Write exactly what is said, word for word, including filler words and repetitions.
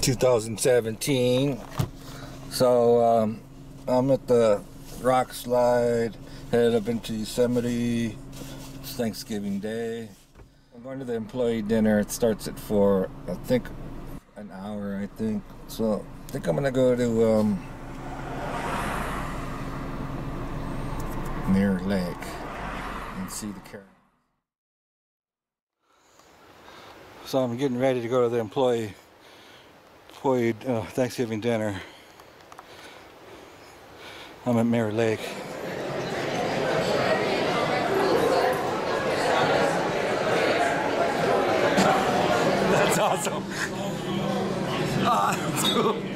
two thousand seventeen. So um, I'm at the rock slide, headed up into Yosemite. It's Thanksgiving Day. I'm going to the employee dinner. It starts at four. I think an hour. I think so. I think I'm gonna go to um, Mirror Lake and see the caribou. So I'm getting ready to go to the employee employee uh, Thanksgiving dinner. I'm at Mirror Lake. That's awesome. Ah, that's cool.